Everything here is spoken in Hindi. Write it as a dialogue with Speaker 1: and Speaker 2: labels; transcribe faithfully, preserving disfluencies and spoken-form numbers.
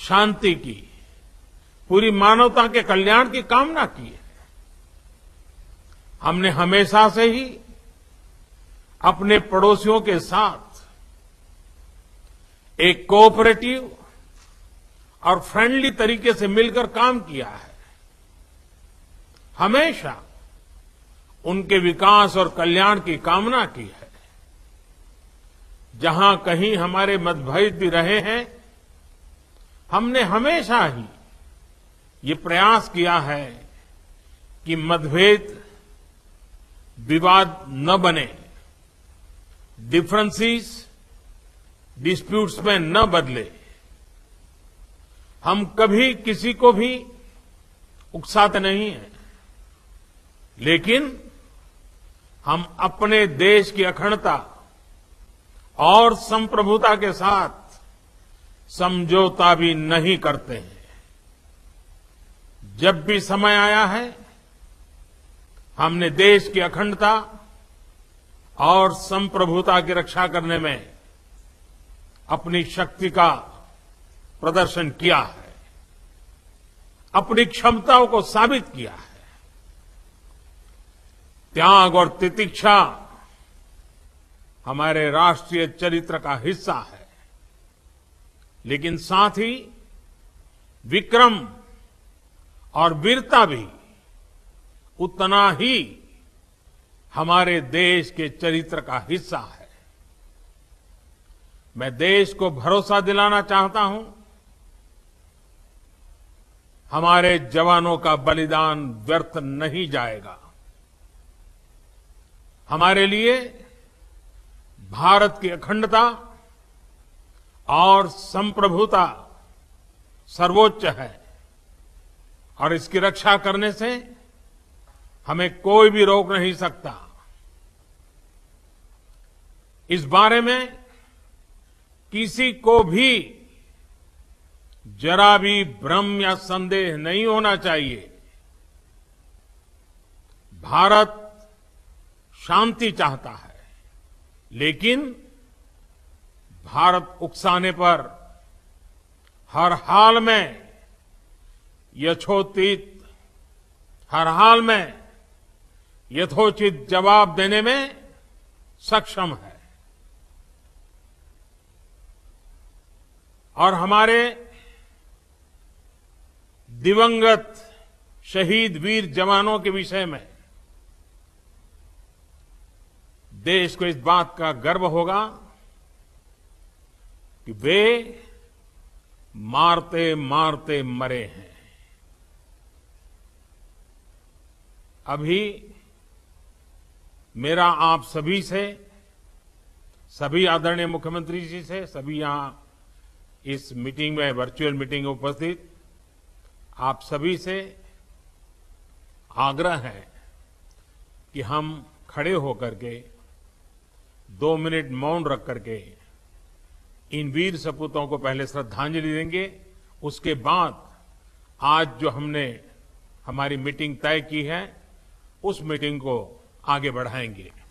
Speaker 1: शांति की, पूरी मानवता के कल्याण की कामना की है। हमने हमेशा से ही अपने पड़ोसियों के साथ एक कोऑपरेटिव और फ्रेंडली तरीके से मिलकर काम किया है। हमेशा उनके विकास और कल्याण की कामना की है। जहां कहीं हमारे मतभेद भी रहे हैं, हमने हमेशा ही ये प्रयास किया है कि मतभेद विवाद न बने, डिफरेंसेस डिस्प्यूट्स में न बदले। हम कभी किसी को भी उकसाते नहीं हैं, लेकिन हम अपने देश की अखंडता और संप्रभुता के साथ समझौता भी नहीं करते हैं। जब भी समय आया है, हमने देश की अखंडता और संप्रभुता की रक्षा करने में अपनी शक्ति का प्रदर्शन किया है, अपनी क्षमताओं को साबित किया है। त्याग और तितिक्षा हमारे राष्ट्रीय चरित्र का हिस्सा है, लेकिन साथ ही विक्रम और वीरता भी उतना ही हमारे देश के चरित्र का हिस्सा है। मैं देश को भरोसा दिलाना चाहता हूं, हमारे जवानों का बलिदान व्यर्थ नहीं जाएगा। हमारे लिए भारत की अखंडता और संप्रभुता सर्वोच्च है, और इसकी रक्षा करने से हमें कोई भी रोक नहीं सकता। इस बारे में किसी को भी जरा भी भ्रम या संदेह नहीं होना चाहिए। भारत शांति चाहता है, लेकिन भारत उकसाने पर हर हाल में यथोचित हर हाल में यथोचित जवाब देने में सक्षम है। और हमारे दिवंगत शहीद वीर जवानों के विषय में देश को इस बात का गर्व होगा कि वे मारते मारते मरे हैं। अभी मेरा आप सभी से, सभी आदरणीय मुख्यमंत्री जी से, सभी यहां इस मीटिंग में, वर्चुअल मीटिंग में उपस्थित आप सभी से आग्रह है कि हम खड़े होकर के दो मिनट मौन रख करके इन वीर सपूतों को पहले श्रद्धांजलि देंगे। उसके बाद आज जो हमने हमारी मीटिंग तय की है, उस मीटिंग को आगे बढ़ाएंगे।